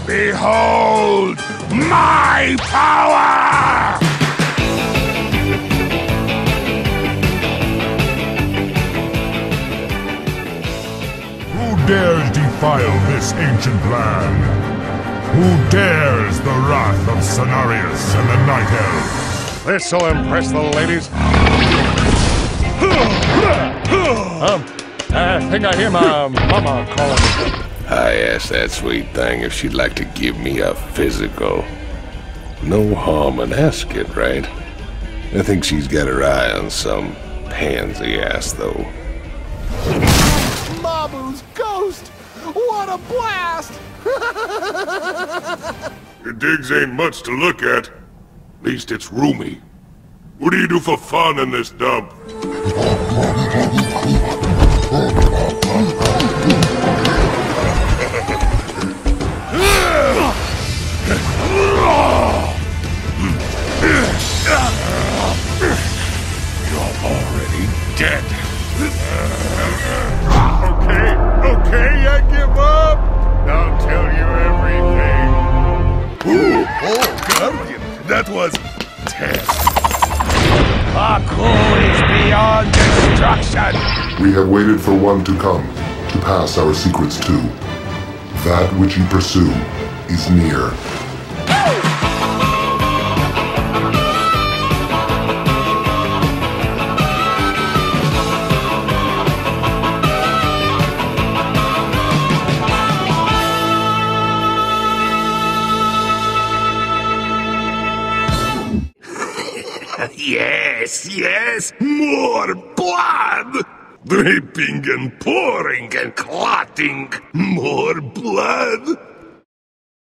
Behold my power! Who dares defile this ancient land? Who dares the wrath of Cenarius and the Night Elves? This'll impress the ladies. I think I hear my mama calling me. I asked that sweet thing if she'd like to give me a physical. No harm in asking, right? I think she's got her eye on some pansy ass, though. Mabu's ghost! What a blast! Your digs ain't much to look at. At least it's roomy. What do you do for fun in this dump? You're already dead. Okay, I give up. I'll tell you everything. Ooh, oh, Guardian, that was tense. Baku is beyond destruction. We have waited for one to come, to pass our secrets to. That which you pursue is near. Yes, more blood! Dripping and pouring and clotting, more blood!